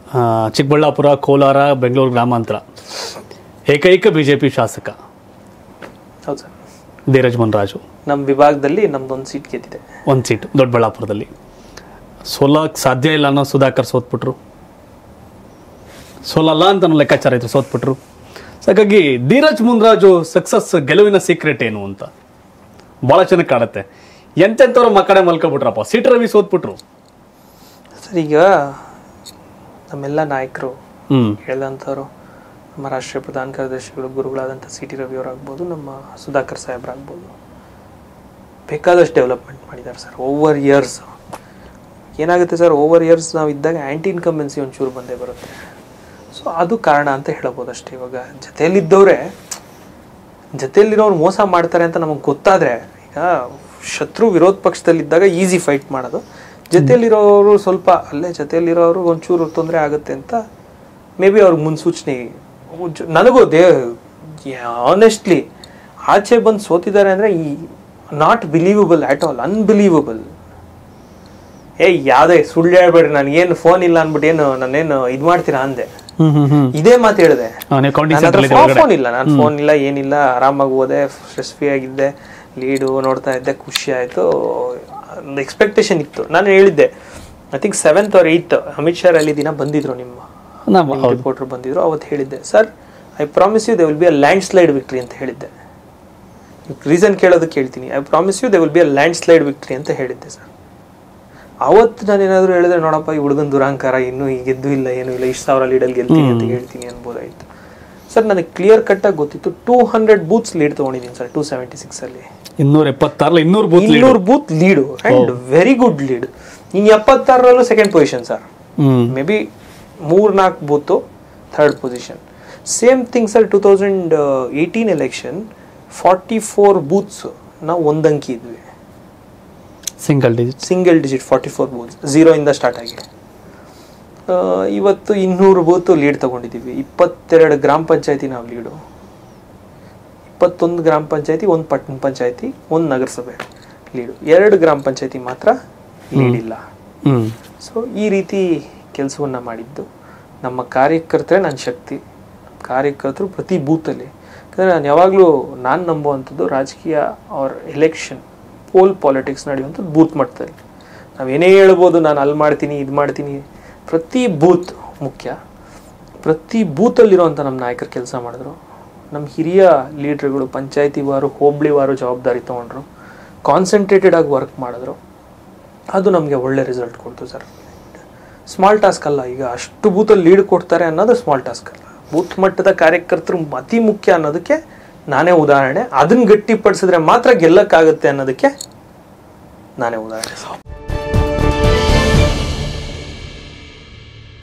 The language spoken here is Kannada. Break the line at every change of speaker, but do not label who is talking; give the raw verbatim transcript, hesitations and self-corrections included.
ಚಿಕ್ಕಬಳ್ಳಾಪುರ, ಕೋಲಾರ, ಬೆಂಗಳೂರು ಗ್ರಾಮಾಂತರ ಏಕೈಕ ಬಿಜೆಪಿ ಶಾಸಕ.
ಹೌದು ಸರ್.
ಧೀರಜ್ ಮುನ್ರಾಜು
ನಮ್ಮ ವಿಭಾಗದಲ್ಲಿ ನಮ್ದೊಂದು ಸೀಟ್ ಗೆದ್ದಿದೆ.
ಒಂದು ಸೀಟ್ ದೊಡ್ಡಬಳ್ಳಾಪುರದಲ್ಲಿ. ಸೋಲಕ್ಕೆ ಸಾಧ್ಯ ಇಲ್ಲ ಅನ್ನೋ ಸುಧಾಕರ್ ಸೋತ್ಬಿಟ್ರು. ಸೋಲಲ್ಲ ಅಂತ ಲೆಕ್ಕಾಚಾರ ಇತ್ತು, ಸೋತ್ಬಿಟ್ರು. ಹಾಗಾಗಿ ಧೀರಜ್ ಮುನ್ರಾಜು ಸಕ್ಸಸ್ ಗೆಲುವಿನ ಸೀಕ್ರೆಟ್ ಏನು ಅಂತ ಭಾಳ ಚೆನ್ನಾಗಿ ಕಾಣುತ್ತೆ. ಎಂತೆಂಥವ್ರು ಮಕ್ಕಡೆ ಮಲ್ಕೊಬಿಟ್ರಪ್ಪ. ಸಿಟಿ ರವಿ ಸೋತ್ಬಿಟ್ರು
ಸರ್. ಈಗ ನಮ್ಮೆಲ್ಲ ನಾಯಕರು ಹೇಳಿದಂಥವ್ರು, ನಮ್ಮ ರಾಷ್ಟ್ರೀಯ ಪ್ರಧಾನ ಕಾರ್ಯದರ್ಶಿಗಳು ಗುರುಗಳಾದಂಥ ಸಿ ಟಿ ರವಿ ಅವರಾಗ್ಬೋದು, ನಮ್ಮ ಸುಧಾಕರ್ ಸಾಹೇಬ್ರಾಗ್ಬೋದು, ಬೇಕಾದಷ್ಟು ಡೆವಲಪ್ಮೆಂಟ್ ಮಾಡಿದ್ದಾರೆ ಸರ್ ಓವರ್ ಇಯರ್ಸ್. ಏನಾಗುತ್ತೆ ಸರ್, ಓವರ್ ಇಯರ್ಸ್ ನಾವು ಇದ್ದಾಗ ಆ್ಯಂಟಿ ಇನ್ಕಂಬೆನ್ಸಿ ಒಂಚೂರು ಬಂದೇ ಬರುತ್ತೆ. ಸೊ ಅದು ಕಾರಣ ಅಂತ ಹೇಳ್ಬೋದು ಅಷ್ಟೇ. ಇವಾಗ ಜೊತೆಯಲ್ಲಿದ್ದವರೇ ಜೊತೆಯಲ್ಲಿರೋರು ಮೋಸ ಮಾಡ್ತಾರೆ ಅಂತ ನಮಗೆ ಗೊತ್ತಾದರೆ, ಈಗ ಶತ್ರು ವಿರೋಧ ಪಕ್ಷದಲ್ಲಿದ್ದಾಗ ಈಸಿ ಫೈಟ್ ಮಾಡೋದು, ಜೊತೆಯಲ್ಲಿರೋರು ಸ್ವಲ್ಪ ಅಲ್ಲೇ ಜೊತೆಯಲ್ಲಿರೋರು ಒಂಚೂರು ತೊಂದರೆ ಆಗುತ್ತೆ ಅಂತ ಮೇ ಬಿ ಅವ್ರಿಗೆ ಮುನ್ಸೂಚನೆ. ನನಗೂ ದೇ ಆನೆಸ್ಟ್ಲಿ ಆಚೆ ಬಂದು ಸೋತಿದ್ದಾರೆ ಅಂದರೆ ಈ not believable at all, unbelievable. ಏ ಯಾವುದೇ ಸುಳ್ಳು ಹೇಳ್ಬೇಡ್ರಿ, ನನಗೇನು ಫೋನ್ ಇಲ್ಲ ಅಂದ್ಬಿಟ್ಟು ಏನು ನಾನೇನು ಇದು ಮಾಡ್ತೀರಾ ಅಂದೆ. ಇದೇ ಮಾತು ಹೇಳಿದೆ. ಫೋನ್ ಇಲ್ಲ, ನಾನು ಫೋನ್ ಇಲ್ಲ, ಏನಿಲ್ಲ, ಆರಾಮಾಗಿ ಹೋದೆ, ಸ್ಟ್ರೆಸ್ ಫ್ರೀ ಆಗಿದ್ದೆ, ಲೀಡು ನೋಡ್ತಾ ಇದ್ದೆ, ಖುಷಿ ಆಯಿತು, ಒಂದು ಎಕ್ಸ್ಪೆಕ್ಟೇಷನ್ ಇತ್ತು. ನಾನು ಹೇಳಿದ್ದೆ, I think seventh or eighth Amit Shah rally ದಿನ ಬಂದಿದ್ರು, ನಿಮ್ಮ ರಿಪೋರ್ಟರ್ ಬಂದಿದ್ರು. ಅವತ್ತು ಹೇಳಿದ್ದೆ, sir I promise you they will be a landslide victory ಅಂತ ಹೇಳಿದ್ದೆ. ರೀಸನ್ ಕೇಳೋದಕ್ಕೆ ಹೇಳ್ತೀನಿ. I promise you they will be a landslide victory ಅಂತ ಹೇಳಿದ್ದೆ ಸರ್. ಅವತ್ತು ನಾನು ಏನಾದರೂ ಹೇಳಿದ್ರೆ, ನೋಡಪ್ಪ ಈ ಹುಡುಗನ ದುರಾಂಕಾರ, ಇನ್ನೂ ಈಗ ಗೆದ್ದು ಇಲ್ಲ, ಏನೂ ಇಲ್ಲ, ಇಷ್ಟು ಸಾವಿರ ಲೀಡಲ್ಲಿ ಗೆಲ್ತೀನಿ ಅಂತ ಹೇಳ್ತೀನಿ ಅನ್ಬೋದಾಯ್ತು ಸರ್. ನನಗೆ ಕ್ಲಿಯರ್ ಕಟ್ಟಾಗಿ ಗೊತ್ತಿತ್ತು. ಟೂ ಹಂಡ್ರೆಡ್ ಬೂತ್ಸ್ ಲೀಡ್ ತೊಗೊಂಡಿದ್ದೀನಿ ಸರ್. ಟೂ ಸೆವೆಂಟಿ ಸಿಕ್ಸ್ ಅಲ್ಲಿ
ಇನ್ನೂರ ಎಪ್ಪತ್ತಾರಲ್ಲ ಇನ್ನೂರು ಬೂತ್
ಇನ್ನೂರು booth lead and very good lead. ಇನ್ನು ಎಪ್ಪತ್ತಾರರಲ್ಲೂ second position sir. Maybe ಮೂರ್ ನಾಲ್ಕು booth third position. Same thing sir. Two thousand eighteen election forty four booths ನಾವು ಒಂದಂಕಿ ಇದ್ವಿ,
single digit
single digit forty four booths, zero ಇಂದ ಸ್ಟಾರ್ಟ್ ಆಗಿ. ಇವತ್ತು ಇನ್ನೂರು ಬೂತು ಲೀಡ್ ತಗೊಂಡಿದ್ದೀವಿ. ಇಪ್ಪತ್ತೆರಡು ಗ್ರಾಮ ಪಂಚಾಯತಿ ನಾವು ಲೀಡು, ಇಪ್ಪತ್ತೊಂದು ಗ್ರಾಮ ಪಂಚಾಯತಿ, ಒಂದು ಪಟ್ಟಣ ಪಂಚಾಯತಿ, ಒಂದು ನಗರಸಭೆ ಲೀಡು, ಎರಡು ಗ್ರಾಮ ಪಂಚಾಯತಿ ಮಾತ್ರ ಲೀಡ್ ಇಲ್ಲ. ಸೊ ಈ ರೀತಿ ಕೆಲಸವನ್ನು ಮಾಡಿದ್ದು ನಮ್ಮ ಕಾರ್ಯಕರ್ತರೇ ನನ್ನ ಶಕ್ತಿ. ಕಾರ್ಯಕರ್ತರು ಪ್ರತಿ ಬೂತಲ್ಲಿ. ಯಾಕಂದರೆ ನಾನು ಯಾವಾಗಲೂ ನಾನು ನಂಬುವಂಥದ್ದು ರಾಜಕೀಯ ಅವ್ರ ಎಲೆಕ್ಷನ್ ಪೋಲ್ ಪಾಲಿಟಿಕ್ಸ್ ನಡೆಯುವಂಥದ್ದು ಬೂತ್ ಮಟ್ಟದಲ್ಲಿ. ನಾವೇನೇ ಹೇಳ್ಬೋದು, ನಾನು ಅಲ್ಲಿ ಮಾಡ್ತೀನಿ, ಇದು ಮಾಡ್ತೀನಿ, ಪ್ರತಿ ಬೂತ್ ಮುಖ್ಯ. ಪ್ರತಿ ಬೂತಲ್ಲಿರೋವಂಥ ನಮ್ಮ ನಾಯಕರು ಕೆಲಸ ಮಾಡಿದ್ರು. ನಮ್ಮ ಹಿರಿಯ ಲೀಡ್ರ್ಗಳು ಪಂಚಾಯತಿ ವಾರು, ಹೋಬಳಿ ವಾರು ಜವಾಬ್ದಾರಿ ತೊಗೊಂಡ್ರು, ಕಾನ್ಸಂಟ್ರೇಟೆಡ್ ಆಗಿ ವರ್ಕ್ ಮಾಡಿದ್ರು. ಅದು ನಮಗೆ ಒಳ್ಳೆ ರಿಸಲ್ಟ್ ಕೊಡ್ತು ಸರ್. ಸ್ಮಾಲ್ ಟಾಸ್ಕ್ ಅಲ್ಲ. ಈಗ ಅಷ್ಟು ಬೂತಲ್ಲಿ ಲೀಡ್ ಕೊಡ್ತಾರೆ ಅನ್ನೋದು ಸ್ಮಾಲ್ ಟಾಸ್ಕ್ ಅಲ್ಲ. ಬೂತ್ ಮಟ್ಟದ ಕಾರ್ಯಕರ್ತರು ಅತಿ ಮುಖ್ಯ ಅನ್ನೋದಕ್ಕೆ ನಾನೇ ಉದಾಹರಣೆ. ಅದನ್ನು ಗಟ್ಟಿಪಡಿಸಿದ್ರೆ ಮಾತ್ರ ಗೆಲ್ಲಕ್ಕಾಗುತ್ತೆ ಅನ್ನೋದಕ್ಕೆ ನಾನೇ ಉದಾಹರಣೆ.